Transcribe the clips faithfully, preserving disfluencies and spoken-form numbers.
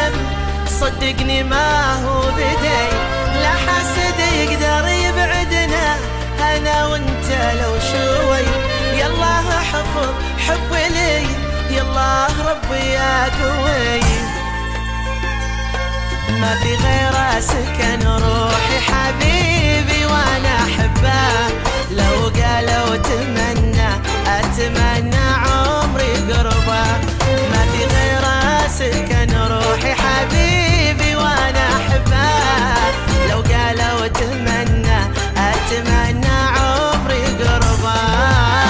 العالم صدقني ما هو بدي، لا حسد يقدر يبعدنا انا وانت لو شوي. يالله حفظ حب لي، يالله ربي يا قوي. ما في غيره سكن روحي حبيبي وانا احبه، لو قالوا تمنى اتمنى عمري قربه. ما في غيره سكن روحي حبيبي وانا احبه، لو قالوا تمنى اتمنى عمري قربه.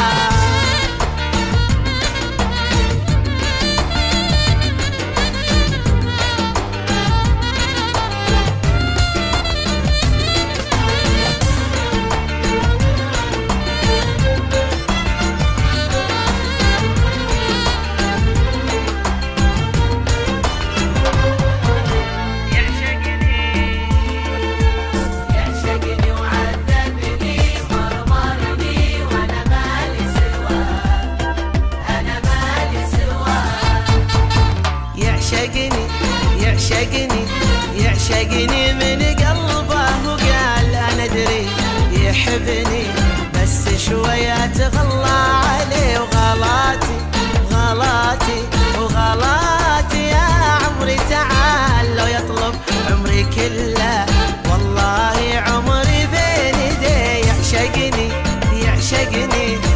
يعشقني يعشقني يعشقني من قلبه وقال انا ادري يحبني، بس شوية تغلى عليه وغلاتي غلاتي وغلاتي. يا عمري تعال لو يطلب عمري كله، والله عمري بين يديه. يعشقني يعشقني